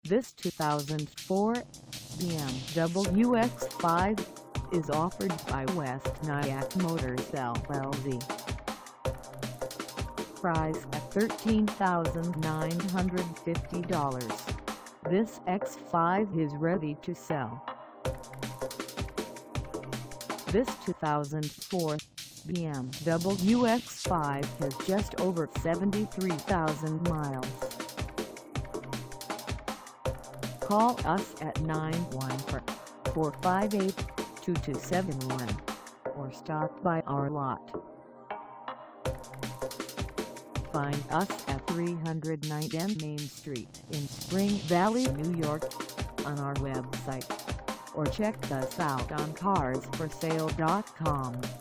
This 2004 BMW X5 is offered by West Nyack Motors LLC. Price at $13,950. This X5 is ready to sell. This 2004 BMW X5 has just over 73,000 miles. Call us at 914-458-2271 or stop by our lot. Find us at 309 Main Street in Spring Valley, New York, on our website, or check us out on carsforsale.com.